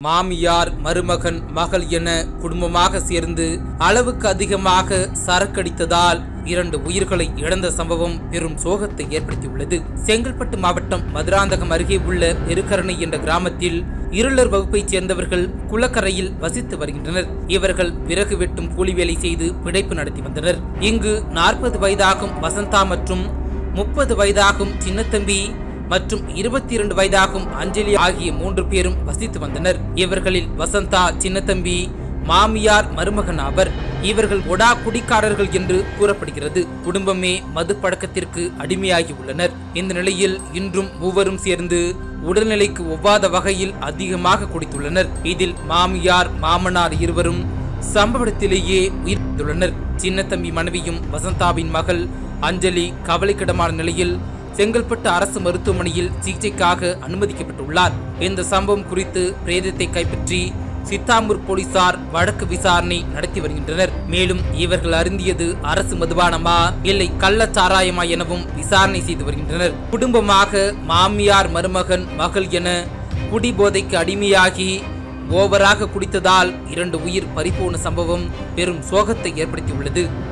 மாமியார், மருமகன், மகள் என குடும்பமாக சேர்ந்து அளவுக்கு அதிகமாக சரக்கடித்ததால் 2 உயிர்களை இழந்த சம்பவம் பெரும் சோகத்தை ஏற்படுத்தியுள்ளது. செங்கல்பட்டு மாவட்டம் மதுராந்தகம் அருகே உள்ள பெருக்கரணை என்ற கிராமத்தில் இருளர் வகுப்பைச் சேர்ந்தவர்கள் குளக்கரையில் வசித்து வருகின்றனர். இவர்கள் விறகு வெட்டும் கூலி வேலை செய்து பிழைப்பு நடத்தி வந்தனர். இங்கு 40 வயதாகும் வசந்தா மற்றும் 30 வயதாகும் சின்னத்தம்பி மற்றும் 22 வயதாகும் அஞ்சலி ஆகிய 3 பேரும் வசித்து வந்தனர். இவர்களில் வசந்தா, சின்னத்தம்பி மாமியார், மருமகன் ஆவர். இவர்கள் ஒடா குடிக்காரர்கள் என்று கூறப்படுகிறது. குடும்பமே மது பழக்கத்திற்கு அடிமையாகி உள்ளனர். இந்த நிலையில் இன்றும் மூவரும் சேர்ந்து உடல்நிலைக்கு ஒவ்வாத வகையில் அதிகமாக குடித்துள்ளனர். இதில் மாமியார், மாமனார் இருவரும் சம்பவ இடத்திலேயே உயிரிழந்துள்ளனர். சின்னத்தம்பி மனைவியும் வசந்தாவின் மகள் அஞ்சலி கவலைக்கிடமான நிலையில் செங்கல்பட்டு அரசு மருத்துவமனையில் சிகிச்சைக்காக அனுமதிக்கப்பட்டுள்ளார். இந்த சம்பவம் குறித்து பிரேதத்தை கைப்பற்றி சித்தாம்பூர் போலீசார் வழக்கு விசாரணை நடத்தி வருகின்றனர். மேலும் இவர்கள் அருந்தியது அரசு மதுபானமா இல்லை கள்ளச்சாராயமா எனவும் விசாரணை செய்து வருகின்றனர். குடும்பமாக மாமியார், மருமகன், மகள் என குடிபோதைக்கு அடிமையாகி ஓவராக குடித்ததால் 2 உயிர் பறிபோன சம்பவம் பெரும் சோகத்தை ஏற்படுத்தியுள்ளது.